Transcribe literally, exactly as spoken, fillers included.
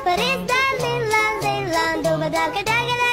But it's that little, little, little, do ba da ga da ga da.